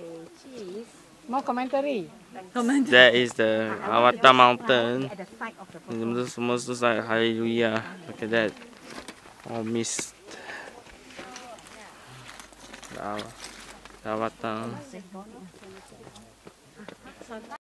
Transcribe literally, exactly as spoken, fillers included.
cheese. More commentary. That is the Avatar Mountain. This almost looks like Hallelujah. Look at that. All mist. The Avatar.